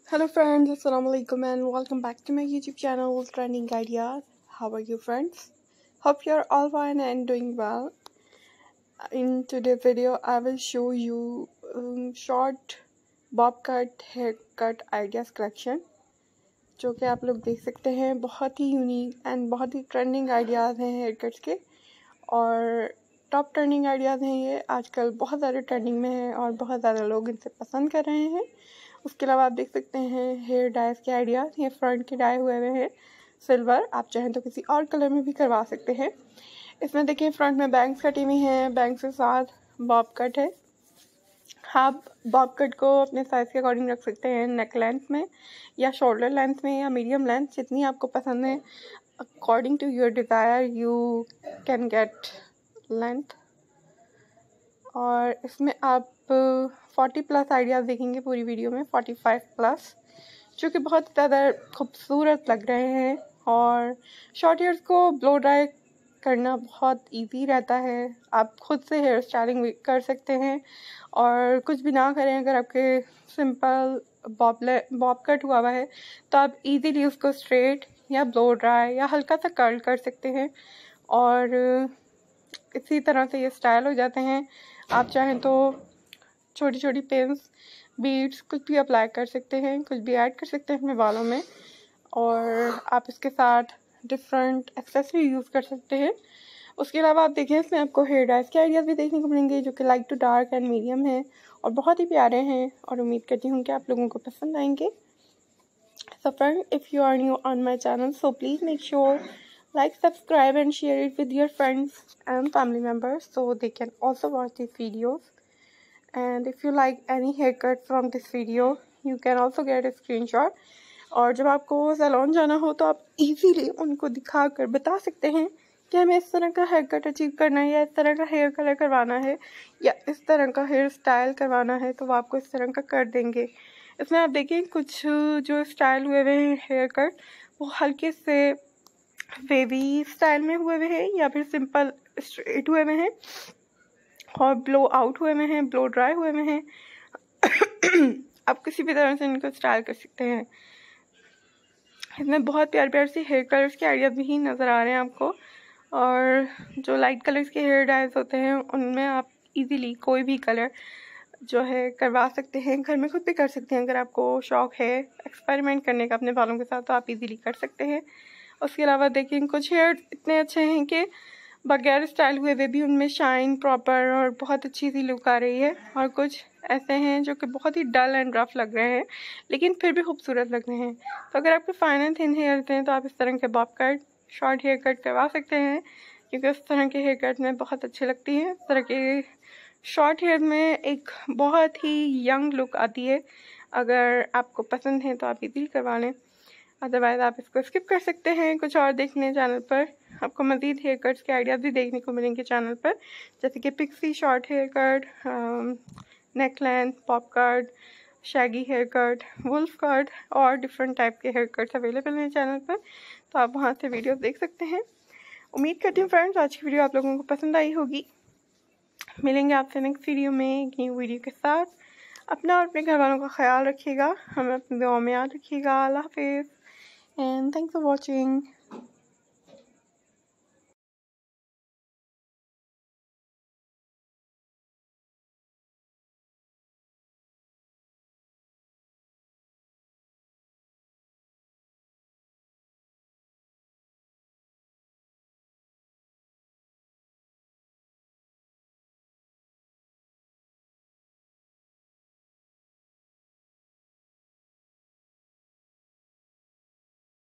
Hello friends, Assalamualaikum and welcome back to my YouTube channel Trending Ideas. How are you friends? Hope you're all fine and doing well. In today's video, I will show you short bob cut haircut ideas collection, जो कि आप लोग देख सकते हैं बहुत ही unique and बहुत ही ट्रेंडिंग आइडियाज़ हैं हेयर कट्स के और टॉप ट्रेंडिंग आइडियाज़ हैं ये आजकल बहुत ज़्यादा ट्रेंडिंग में है और बहुत ज़्यादा लोग इनसे पसंद कर रहे हैं। उसके अलावा आप देख सकते हैं हेयर डाइज के आइडियाज़, ये फ्रंट के डाई हुए हैं सिल्वर, आप चाहें तो किसी और कलर में भी करवा सकते हैं। इसमें देखिए फ्रंट में बैंग्स कटी हुई हैं, बैंग्स के साथ बॉब कट है। आप बॉब कट को अपने साइज़ के अकॉर्डिंग रख सकते हैं, नेक लेंथ में या शोल्डर लेंथ में या मीडियम लेंथ, जितनी आपको पसंद है according to your desire you can get length. और इसमें आप 40 प्लस आइडियाज़ देखेंगे पूरी वीडियो में, 45 प्लस, जो कि बहुत ज़्यादा खूबसूरत लग रहे हैं। और शॉर्ट हेयर्स को ब्लो ड्राई करना बहुत इजी रहता है, आप खुद से हेयर स्टाइलिंग भी कर सकते हैं और कुछ भी ना करें, अगर आपके सिंपल बॉब कट हुआ है तो आप इजीली उसको स्ट्रेट या ब्लो ड्राई या हल्का सा कर्ल कर सकते हैं और इसी तरह से ये स्टाइल हो जाते हैं। आप चाहें तो छोटी छोटी पिन्स, बीड्स कुछ भी अप्लाई कर सकते हैं, कुछ भी ऐड कर सकते हैं अपने बालों में और आप इसके साथ डिफरेंट एक्सेसरी यूज़ कर सकते हैं। उसके अलावा आप देखें इसमें आपको हेयर डाइज के आइडियाज़ भी देखने को मिलेंगे, जो कि light to dark and medium हैं और बहुत ही प्यारे हैं और उम्मीद करती हूँ कि आप लोगों को पसंद आएंगे। So friend, if you are new on my channel, so please make sure like, subscribe and share it with your friends and family members so they can also watch these videos. And if you like any haircut from this video, you can also get a screenshot. और जब आपको salon जाना हो तो आप easily उनको दिखाकर बता सकते हैं कि हमें इस तरह का हेयर कट अचीव करना है या इस तरह का हेयर कलर करवाना है या इस तरह का हेयर स्टाइल करवाना है, तो वो आपको इस तरह का कर देंगे। इसमें आप देखिए कुछ जो स्टाइल हुए हैं हेयर कट, वो हल्के से वेवी स्टाइल में हुए हैं या फिर सिंपल स्ट्रेट हुए हैं और ब्लो आउट हुए हैं, ब्लो ड्राई हुए हैं। आप किसी भी तरह से इनको स्टाइल कर सकते हैं। इसमें बहुत प्यारे प्यारे से हेयर कलर्स के आइडियाज़ भी नज़र आ रहे हैं आपको और जो लाइट कलर्स के हेयर डाइज होते हैं उनमें आप इजीली कोई भी कलर जो है करवा सकते हैं, घर में खुद भी कर सकते हैं। अगर आपको शौक़ है एक्सपेरिमेंट करने का अपने बालों के साथ तो आप इजीली कर सकते हैं। उसके अलावा देखिए कुछ हेयर इतने अच्छे हैं कि बगैर स्टाइल हुए वे भी उनमें शाइन प्रॉपर और बहुत अच्छी सी लुक आ रही है और कुछ ऐसे हैं जो कि बहुत ही डल एंड रफ लग रहे हैं लेकिन फिर भी खूबसूरत लग रहे हैं। तो अगर आपके फाइन एंड थिन हेयर्स हैं तो आप इस तरह के bob cut, short hair cut करवा सकते हैं, क्योंकि उस तरह के हेयर कट में बहुत अच्छी लगती है। इस तरह के शॉर्ट हेयर में एक बहुत ही यंग लुक आती है। अगर आपको पसंद है तो आप इजीली करवा लें, अदरवाइज़ आप इसको स्किप कर सकते हैं। कुछ और देखने चैनल पर आपको मज़ीद हेयर कट्स के आइडियाज़ भी देखने को मिलेंगे चैनल पर, जैसे कि pixie short hair cut, neck length, pop cut, shaggy hair cut, wolf cut और डिफरेंट टाइप के हेयर कट्स अवेलेबल हैं चैनल पर, तो आप वहाँ से वीडियोस देख सकते हैं। उम्मीद करती हूँ फ्रेंड्स आज की वीडियो आप लोगों को पसंद आई होगी। मिलेंगे आपसे नेक्स्ट वीडियो में एक न्यू वीडियो के साथ। अपना और अपने घर वालों का ख्याल रखिएगा, हमें अपनी दुआ में याद रखिएगा। अल्लाह हाफिज़ एंड थैंक्स फॉर वॉचिंग।